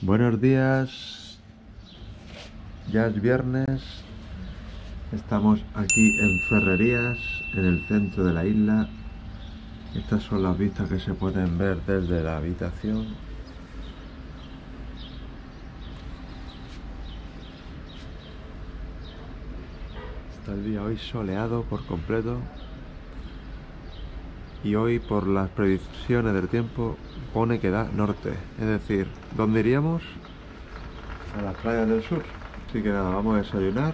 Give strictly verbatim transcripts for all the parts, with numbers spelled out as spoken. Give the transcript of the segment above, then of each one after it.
Buenos días, ya es viernes, estamos aquí en Ferrerías, en el centro de la isla. Estas son las vistas que se pueden ver desde la habitación. Está el día hoy soleado por completo y hoy, por las predicciones del tiempo, pone que da norte, es decir, ¿dónde iríamos? A las playas del sur. Así que nada, vamos a desayunar.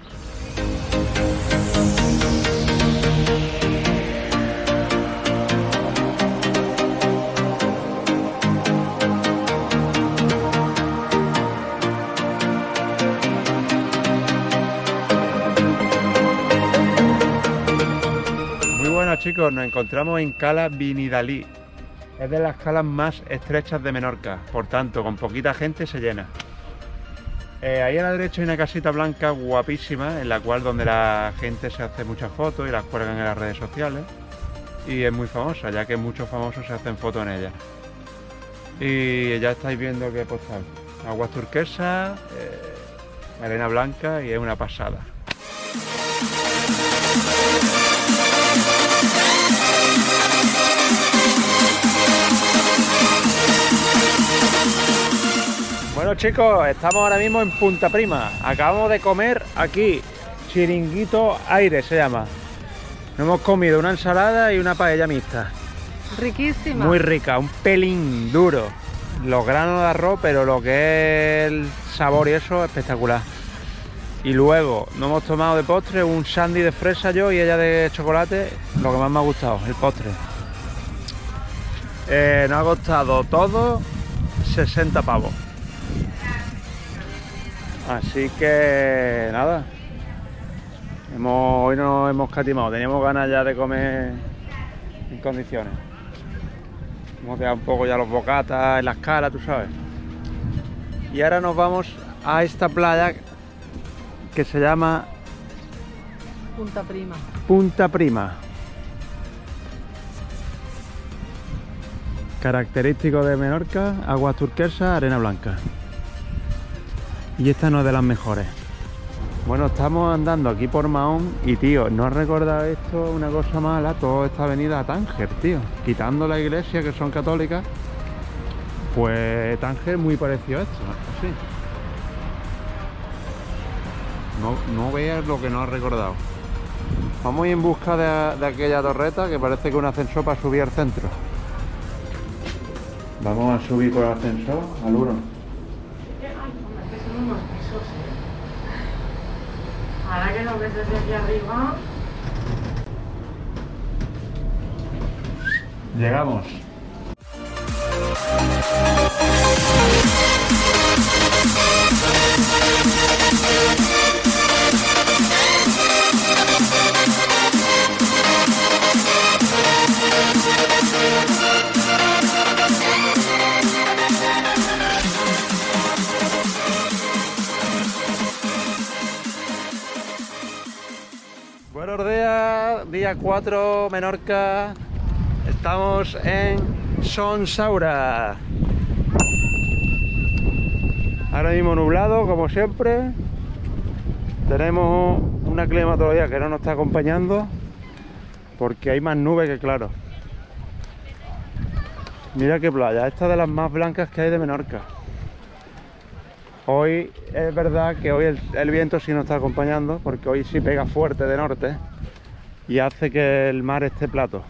Muy buenas, chicos, nos encontramos en Cala Vinidalí. Es de las calas más estrechas de Menorca, por tanto, con poquita gente se llena. Eh, ahí a la derecha hay una casita blanca guapísima, en la cual donde la gente se hace muchas fotos y las cuelgan en las redes sociales. Y es muy famosa, ya que muchos famosos se hacen fotos en ella. Y ya estáis viendo qué postal. Aguas turquesas, eh, arena blanca y es una pasada. Bueno, chicos, estamos ahora mismo en Punta Prima. Acabamos de comer aquí, Chiringuito Aire se llama. Nos hemos comido una ensalada y una paella mixta. Riquísima. Muy rica, un pelín duro. Los granos de arroz, pero lo que es el sabor y eso, espectacular. Y luego nos hemos tomado de postre un sándwich de fresa yo y ella de chocolate, lo que más me ha gustado, el postre. Eh, nos ha costado todo sesenta pavos. Así que nada, hemos, hoy no hemos catimado, teníamos ganas ya de comer en condiciones. Hemos dejado un poco ya los bocatas en las caras, tú sabes. Y ahora nos vamos a esta playa que se llama Punta Prima. Punta Prima. Característico de Menorca, aguas turquesas, arena blanca. Y esta no es de las mejores. Bueno, estamos andando aquí por Mahón y, tío, ¿no has recordado esto una cosa mala? Toda esta avenida a Tánger, tío. Quitando la iglesia, que son católicas, pues Tánger muy parecido a esto, así. No, no veas lo que no has recordado. Vamos a ir en busca de, de aquella torreta que parece que es un ascensor para subir al centro. Vamos a subir por el ascensor al uno. Ahora que lo ves desde aquí arriba. Llegamos. Buenos días, día cuatro, Menorca. Estamos en Son Saura. Ahora mismo nublado, como siempre. Tenemos una climatología que no nos está acompañando porque hay más nubes que claro. Mira qué playa, esta es de las más blancas que hay de Menorca. Hoy es verdad que hoy el, el viento sí nos está acompañando, porque hoy sí pega fuerte de norte y hace que el mar esté plato.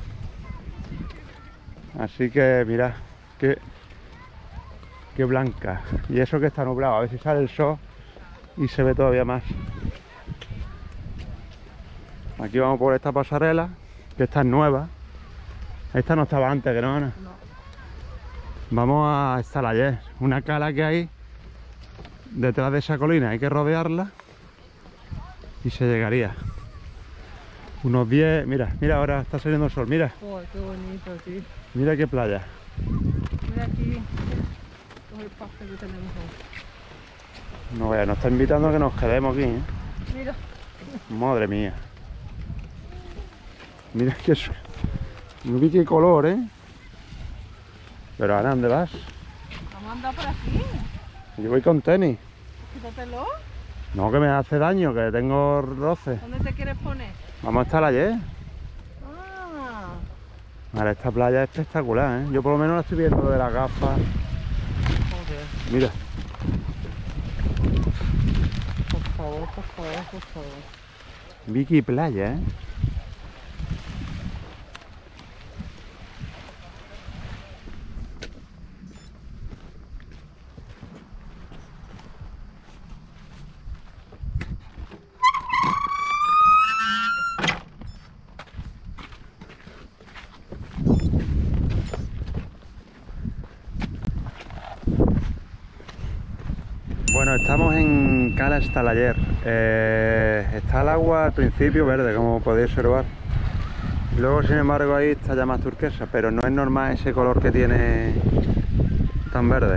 Así que mirad, qué, qué blanca. Y eso que está nublado, a ver si sale el sol y se ve todavía más. Aquí vamos por esta pasarela, que esta es nueva. Esta no estaba antes, ¿que no, Ana? No. Vamos a Estalayés, una cala que hay detrás de esa colina, hay que rodearla y se llegaría. Unos diez, mira, mira, ahora está saliendo el sol, mira. Oh, qué bonito, tío. Mira qué playa. Mira aquí todo el pasto que tenemos hoy. No veas, nos está invitando a que nos quedemos aquí, ¿eh? Mira. Madre mía. Mira que eso. Mira qué color, ¿eh? Pero ahora, ¿dónde vas? Vamos a andar por aquí. Yo voy con tenis. Quítatelo. No, que me hace daño, que tengo roce. ¿Dónde te quieres poner? Vamos a estar ayer. Ah. Vale, esta playa es espectacular, ¿eh? Yo por lo menos la estoy viendo de las gafas. Joder. Mira. Por favor, por favor, por favor. Vicky Playa, ¿eh? Bueno, estamos en Cala Estalayer. Eh, está el agua al principio verde, como podéis observar. Luego, sin embargo, ahí está ya más turquesa, pero no es normal ese color que tiene tan verde.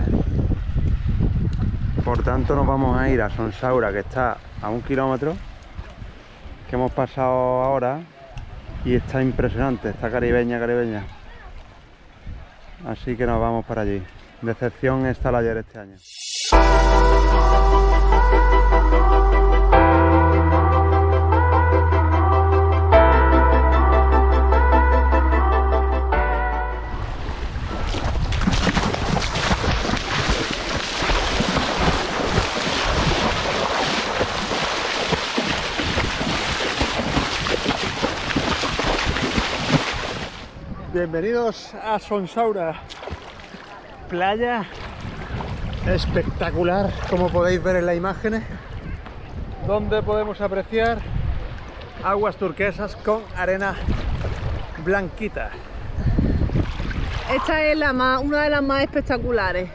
Por tanto, nos vamos a ir a Sonsaura, que está a un kilómetro, que hemos pasado ahora, y está impresionante, está caribeña, caribeña. Así que nos vamos para allí. Decepción Estalayer este año. Bienvenidos a Sonsaura, playa espectacular, como podéis ver en las imágenes, donde podemos apreciar aguas turquesas con arena blanquita. Esta es la más, una de las más espectaculares.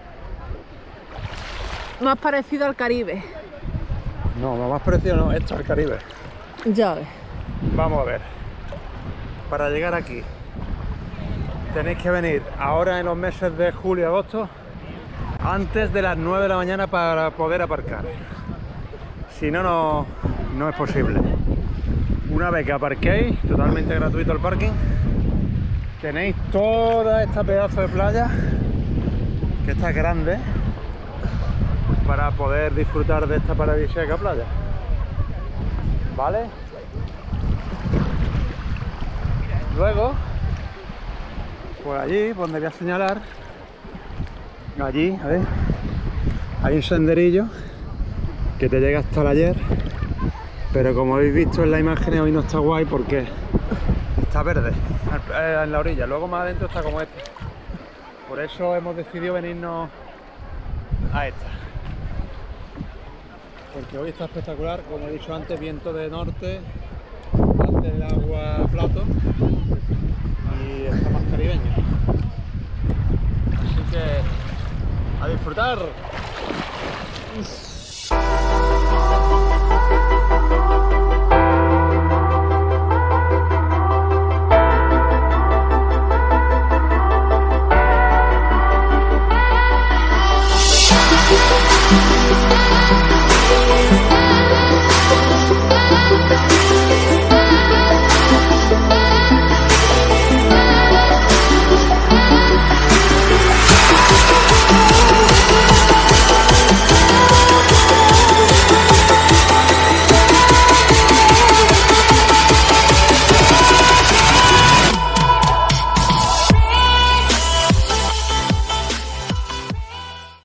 Más parecido al Caribe. No, lo más parecido no, esto es el Caribe. Ya ves. Vamos a ver, para llegar aquí tenéis que venir ahora en los meses de julio y agosto antes de las nueve de la mañana para poder aparcar. Si no, no, no es posible. Una vez que aparquéis, totalmente gratuito el parking, tenéis toda esta pedazo de playa, que está grande, para poder disfrutar de esta paradisíaca playa. ¿Vale? Luego, por allí, por donde voy a señalar, allí, a ver, hay un senderillo que te llega hasta el ayer, pero como habéis visto en la imagen, hoy no está guay porque está verde en la orilla, luego más adentro está como este. Por eso hemos decidido venirnos a esta, porque hoy está espectacular, como he dicho antes, viento de norte, hace el agua plato y está más caribeño. Así que a disfrutar.